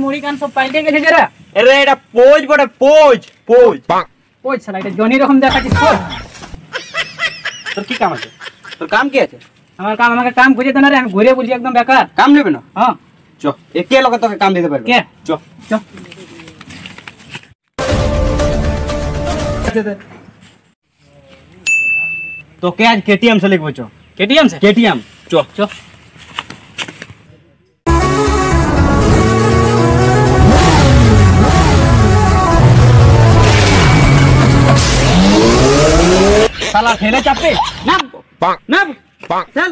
মুড়ি কান সব পাল্টে গেছে যারা। আরে এটা পোজ বটে, পোজ পোজ ওই শালা এটা জনি রকম দেখাচ্ছিস তোর। তোর কি কাম আছে? তোর কাম কি আছে? আমার কাম, আমাকে কাম খুঁজে দে না রে, আমি ঘুরে বলছি একদম বেকার। কাম নেবে না? হ্যাঁ চ কে লোকে তোকে কাম দিতে পারবে? কে? চ চ তোকে আজ কেটিএম से लिखबो। চ केटीएम से केटीएम চ च साला ठेले चापे ना ना चल।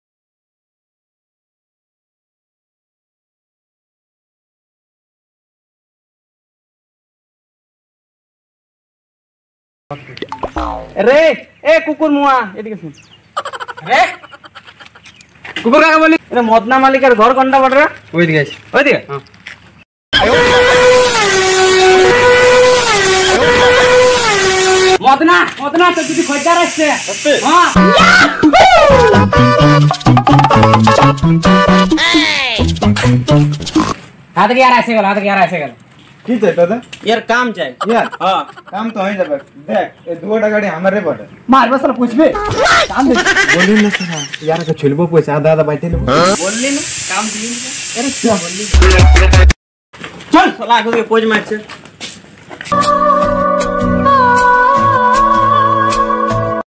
रे ए कुकुर मुआ এদিকে শুন। রে কুকুর কাকে বলি? এটা মদনা মালিকের ঘর কোনটা বড় রে? ওইদিকে আছে। ওইদিকে হ্যাঁ মদনা মদনা তো যদি খোঁজার আসছে। হ্যাঁ हाथ के यार ऐसे गल, हाथ के यार ऐसे गल। की चाहिए दादा? यार काम चाहिए यार हां काम तो है जब देख ये दुटा गाड़ी हमारे पड़े मार बस पूछबे काम दे बोली ना सर यार का छिलबो पैसा आधा आधा बाटे लो बोलली ना काम दिली ना। अरे क्या बोली? चल साला आगे पोज मार छे।